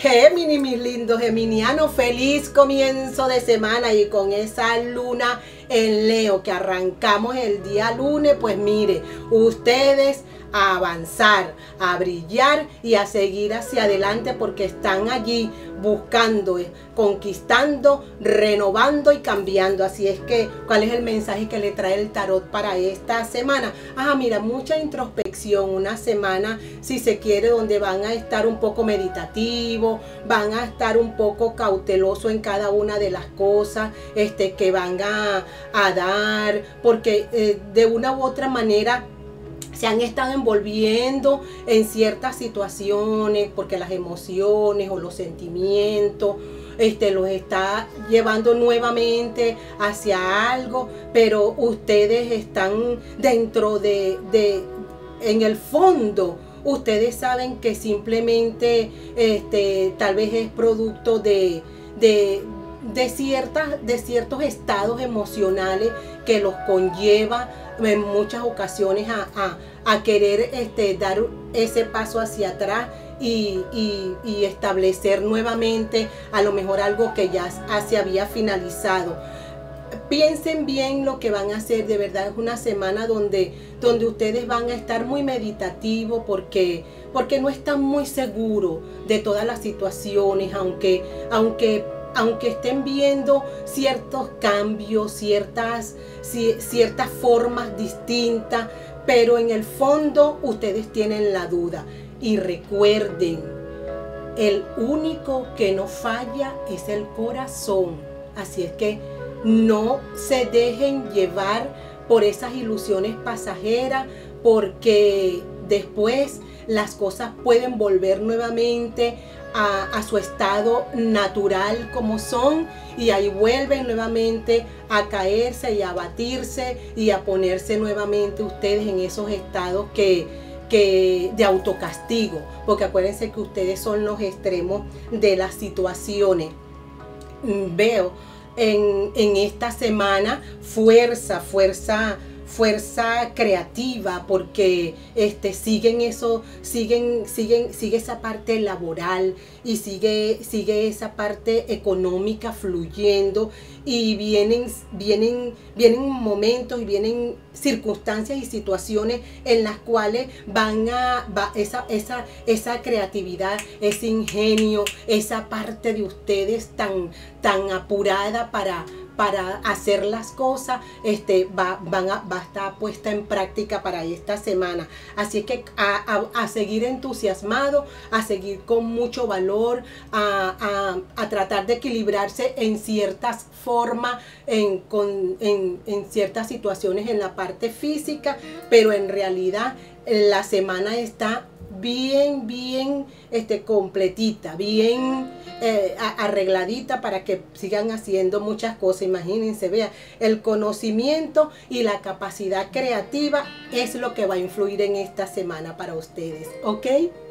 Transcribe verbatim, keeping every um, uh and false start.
Géminis, mis lindos geminianos, feliz comienzo de semana y con esa luna en Leo que arrancamos el día lunes, pues mire, ustedes a avanzar, a brillar y a seguir hacia adelante porque están allí buscando, conquistando, renovando y cambiando. Así es que, ¿cuál es el mensaje que le trae el tarot para esta semana? Ah, mira, mucha introspección, una semana, si se quiere, donde van a estar un poco meditativos, van a estar un poco cautelosos en cada una de las cosas este, que van a, a dar, porque eh, de una u otra manera se han estado envolviendo en ciertas situaciones porque las emociones o los sentimientos este, los está llevando nuevamente hacia algo, pero ustedes están dentro de, de en el fondo, ustedes saben que simplemente este, tal vez es producto de, de De, ciertas, de ciertos estados emocionales que los conlleva en muchas ocasiones a, a, a querer este, dar ese paso hacia atrás y, y, y establecer nuevamente a lo mejor algo que ya se había finalizado. Piensen bien lo que van a hacer, de verdad es una semana donde, donde ustedes van a estar muy meditativos porque, porque no están muy seguros de todas las situaciones, aunque, aunque aunque estén viendo ciertos cambios, ciertas, ciertas formas distintas, pero en el fondo ustedes tienen la duda. Y recuerden, el único que no falla es el corazón. Así es que no se dejen llevar por esas ilusiones pasajeras, porque después las cosas pueden volver nuevamente a, a su estado natural como son, y ahí vuelven nuevamente a caerse y a batirse y a ponerse nuevamente ustedes en esos estados que, que de autocastigo, porque acuérdense que ustedes son los extremos de las situaciones. Veo en, en esta semana fuerza, fuerza fuerza creativa, porque este siguen eso, siguen, siguen, sigue esa parte laboral y sigue, sigue esa parte económica fluyendo, y vienen, vienen, vienen momentos y vienen circunstancias y situaciones en las cuales van a, va esa, esa, esa creatividad, ese ingenio, esa parte de ustedes tan, tan apurada para para hacer las cosas, este, va, van a, va a estar puesta en práctica para esta semana. Así que a, a, a seguir entusiasmado, a seguir con mucho valor, a, a, a tratar de equilibrarse en ciertas formas, en, con, en, en ciertas situaciones en la parte física, pero en realidad la semana está bien, bien este, completita, bien eh, arregladita para que sigan haciendo muchas cosas. Imagínense, vean, el conocimiento y la capacidad creativa es lo que va a influir en esta semana para ustedes, ¿ok?